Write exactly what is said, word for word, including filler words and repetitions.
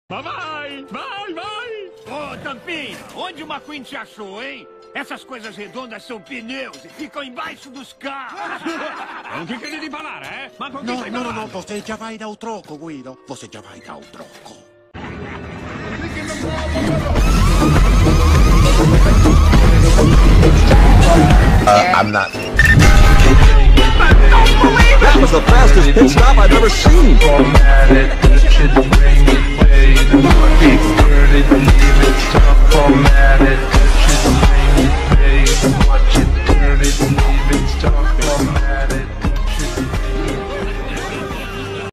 Mas vai, vai, vai! Ô, Tampinha, onde o McQueen te achou, hein? Essas coisas redondas são pneus e ficam embaixo dos carros. Non che credi di parlare, eh? Ma con chi No, stai no, no, parlando? no, você já vai dar o troco, Guido. Você já vai dar o troco. Uh, I'm not. That was the fastest pit stop I've ever seen.